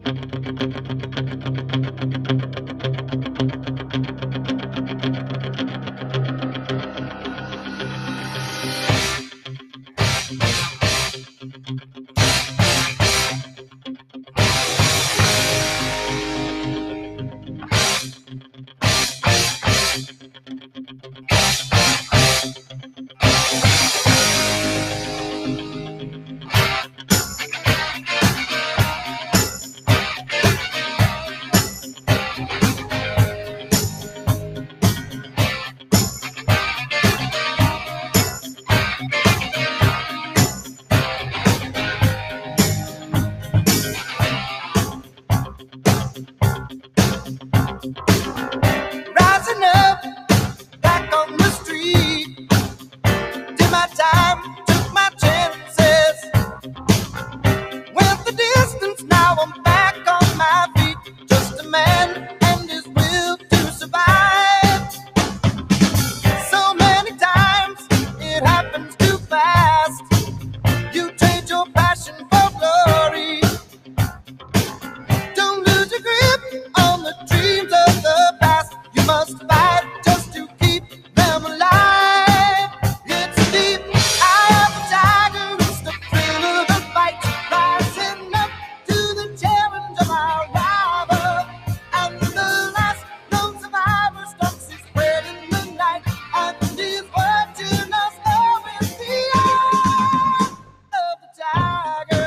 Rising up, back on the street. Did my time, took my chances. Went the distance, now I'm back on my feet. Just a man and his will to survive. So many times it happens too fast. You trade your passion for glory. Don't lose your grip on the dreams of the past. You must fight just to keep them alive. It's deep, eye of the tiger, it's the thrill of the fight. Rising up to the challenge of our rival. And the last known survivor stalks his spread in the night. And he's watching us all with the eye of the tiger.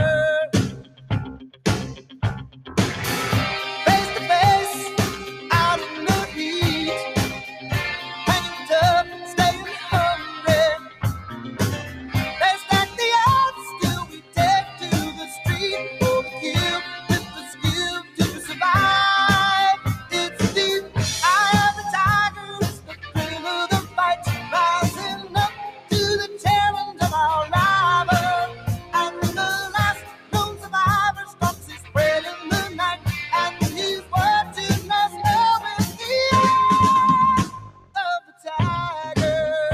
Face to face, out in the heat, hanging tough, staying hungry. They stack the odds, still we take to the street for the kill, with the skill to survive. It's deep, eye of the tiger, it's the thrill of the fight. Rising up to the challenge of our rival. And the last known survivor stalks his spread in the night. And he's watching us all with the eye of the tiger.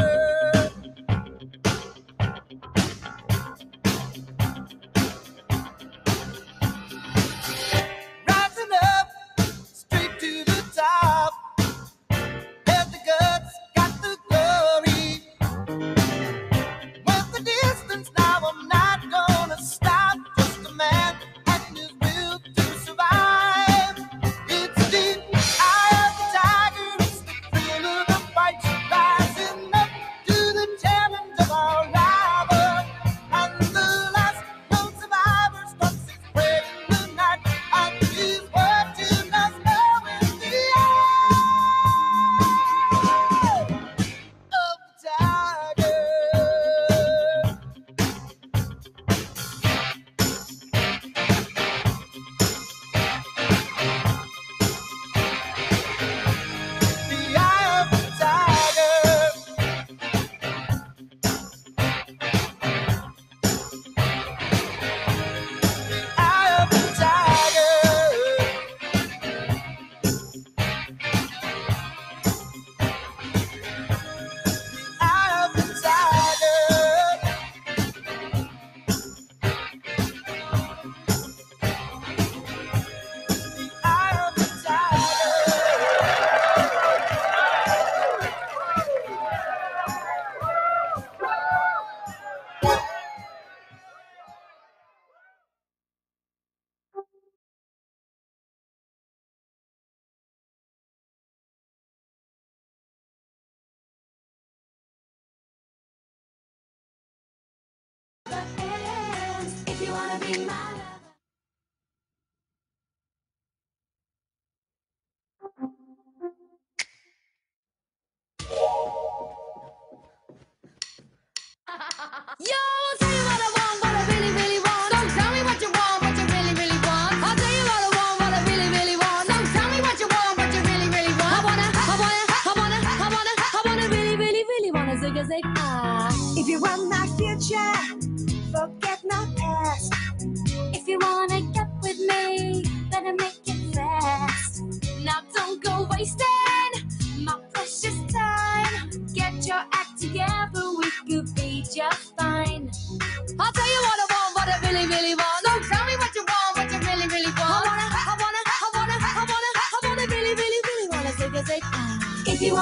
Rising up, straight to the top. Had the guts, got the glory. Went the distance, now I'm not gonna stop. Just a man and his will to survive. It's deep, eye of the tiger, it's the thrill of the fight. Rising up to the challenge of our rival. And the last known survivor stalks his prey in the night. And he's watching us all with the eye of the tiger. The eye of the tiger. Eye of the tiger. Eye of the tiger. Eye of the If you wanna be my lover. Yo, I'll tell you what I want, what I really, really want. Don't tell me what you want, what you really, really want. I'll tell you what I want, what I really, really want. Don't tell me what you want, what you really, really want. I wanna really, really, really wanna zig a zig ah. If you want my future, forget my past.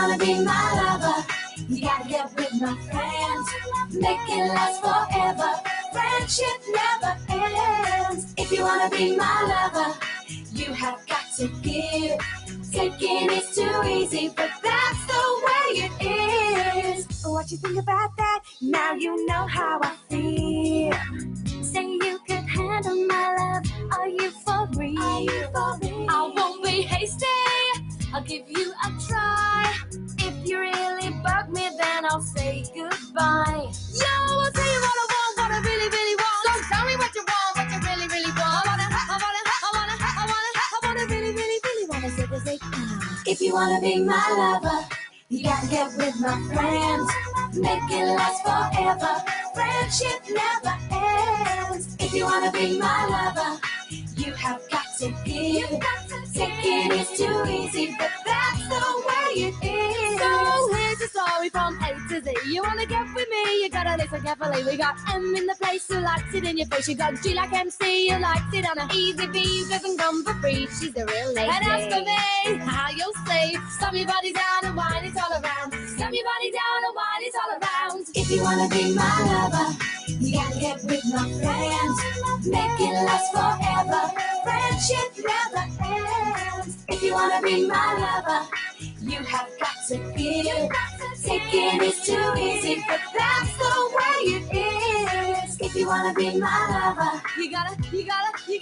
wanna be my lover, you gotta get with my friends. Make it last forever. Friendship never ends. If you wanna be my lover, you have got to give. Taking is too easy, but that's the way it is. What you think about that? Now you know how I feel. Say you could handle my love. Are you for real? I won't be hasty. I'll give you a try. If you really bug me, then I'll say goodbye. Yo, I'll tell you what I want, what I really, really want. So tell me what you want, what you really, really want. I wanna really, really, really wanna say. If you wanna be my lover, you gotta get with my friends. Make it last forever. Friendship never ends. If you wanna be my lover, you have got to give. Taking is too easy, but that's the way it is. So here's the story from A to Z. You wanna get with me, you gotta listen carefully. We got M in the place who likes it in your face. You got G like MC who likes it on a easy B who doesn't come for free. She's a real lady. And as for me, how you'll say, slam your body down and wine it all around. Slam your body down and wine it all around. If you wanna be my lover, you gotta get with my friends. Make it last forever. Friendship never ends. If you wanna be my lover, you have got to give. Taking is too easy, but that's the way it is. If you wanna be my lover, you gotta make it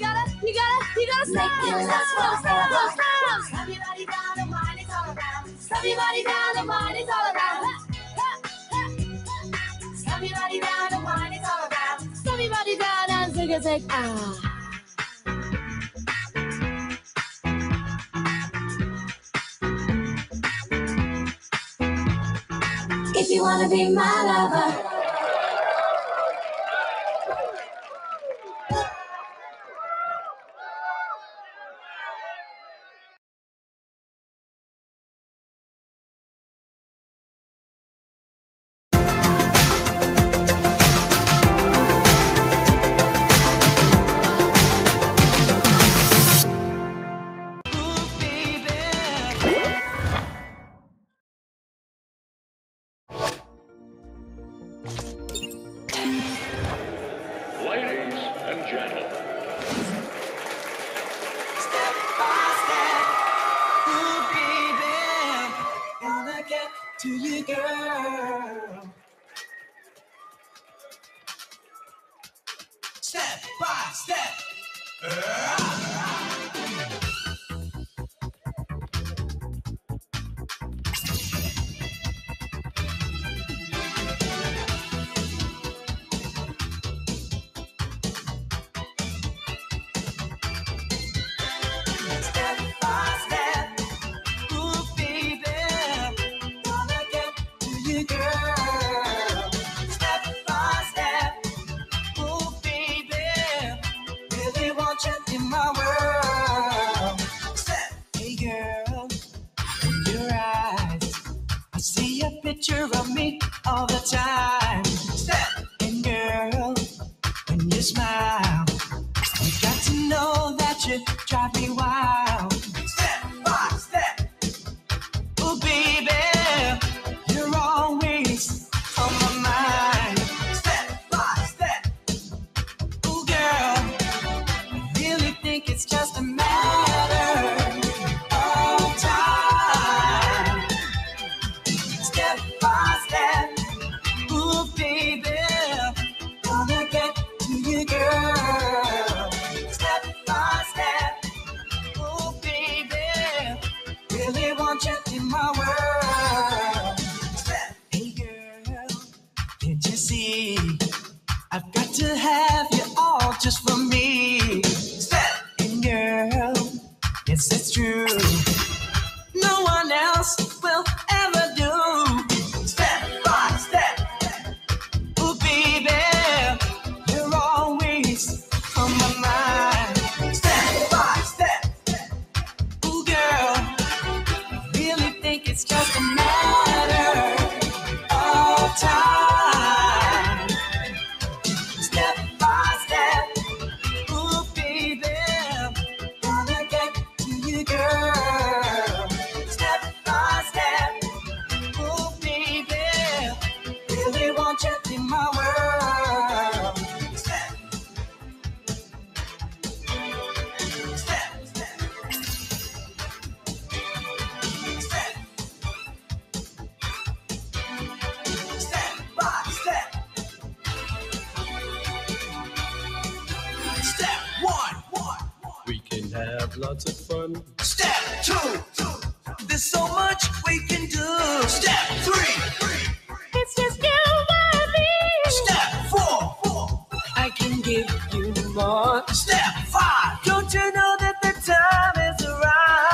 last forever. Slam your body down and wine it all around. Slam your body down and wine it all around. Slam your body down and wine it all around. Slam your body down and zig ah. If you wanna be my lover, to you, girl. Step by step. Step by step. Ooh, baby, gonna get to you, girl. Step by step. Ooh, baby, really want you in my world. Step, hey girl, in your eyes, I see a picture of me all the time. Step, and girl, when you smile, you got to know that you drive me wild. Step by step. Oh, baby, you're always on my mind. Step by step. Oh, girl, I really think it's just a matter of time. Step by step. Oh, baby, gonna get to you, girl. Step by step. Oh, baby, really want you in my world. Step. Hey, girl, can't you see? I've got to have you all just for me. Step. And girl, yes, it's true. No one else will ever do. Step by step. Oh, baby, you're always on my mind. Step by step. Oh, girl, I really think it's just a matter of time. Step by step. Oh, baby, gonna get to you, girl. we can have lots of fun. Step 2, there's so much we can do. Step 3, it's just you and me. Step 4, I can give you more. Step 5, don't you know that the time is right?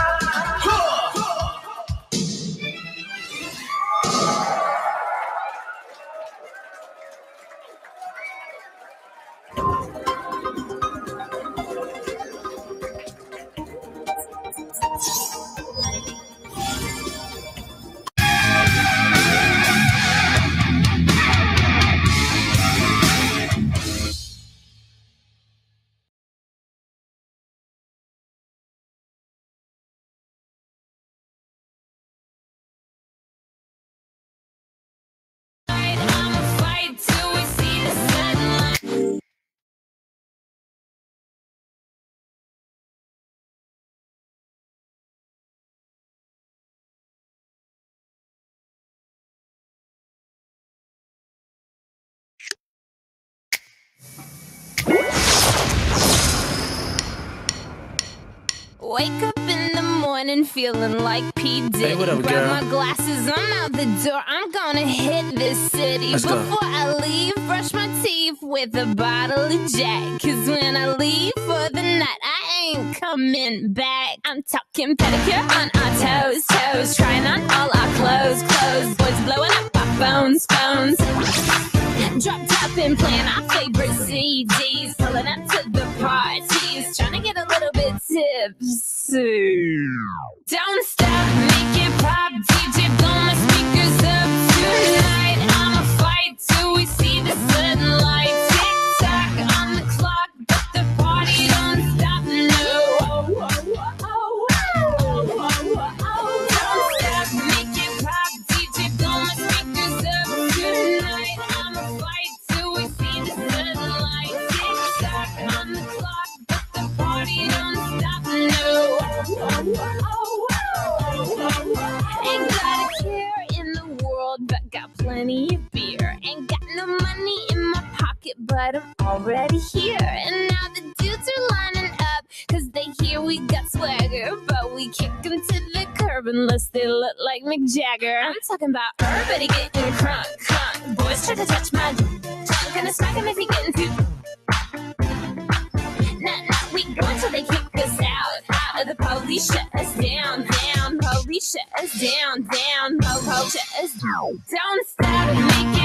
Wake up in the morning feeling like P. Diddy. Hey, what up, Grab girl? my glasses, I'm out the door. I'm gonna hit this city. Let's go. Before I leave, brush my teeth with a bottle of Jack. Cause when I leave for the night, I ain't coming back. I'm talking pedicure on our toes, toes. Trying on all our clothes, clothes. Boys blowing up our phones, phones. Drop top and playing our favorite CDs. Pulling up to the parties. Trying to get a little bit tipsy. Don't stop, make it pop. DJ, blow my speakers up tonight. I'ma fight till we see the sunlight. Tick-tock on the clock, but the party don't stop, no. Don't stop, make it pop. DJ, blow my speakers up tonight. I'ma fight till we see the sunlight. Tick-tock on the clock, but the party don't stop, no. Ain't got a care in the world, but got plenty of beer. Ain't got no money in my pocket, but I'm already here. And now the dudes are lining up, cause they hear we got swagger. But we kick them to the curb unless they look like Mick Jagger. I'm talking about everybody getting crunk, crunk. Boys try to touch my trunk, gonna smack him if he getting too. Nah, we go until they kick us out. The police shut us down, down. Police shut us down, down. Shut us down. Don't stop, make